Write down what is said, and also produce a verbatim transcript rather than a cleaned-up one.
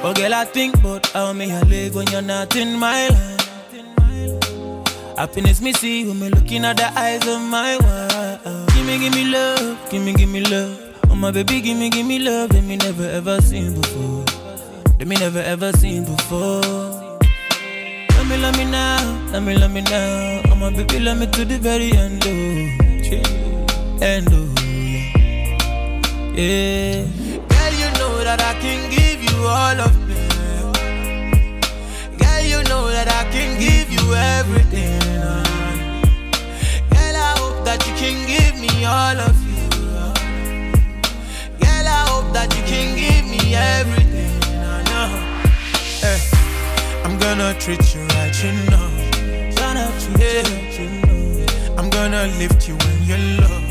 Oh girl, I think about how me I live when you're not in my life. Happiness me see when me looking at the eyes of my wife. Give me, give me love, give me, give me love. Oh my baby, give me, give me love that me never ever seen before. That me never ever seen before. Love me, love me now, love me, love me now. Oh my baby, love me to the very end, oh, end, oh, yeah. Yeah. Girl, you know that I can give you all of me. Girl, you know that I can give you everything. Girl, I hope that you can give me all of you. Girl, I hope that you can give me everything. I know. Hey, I'm gonna treat you right, you know. Gonna treat you right, you know. I'm gonna lift you when you're low.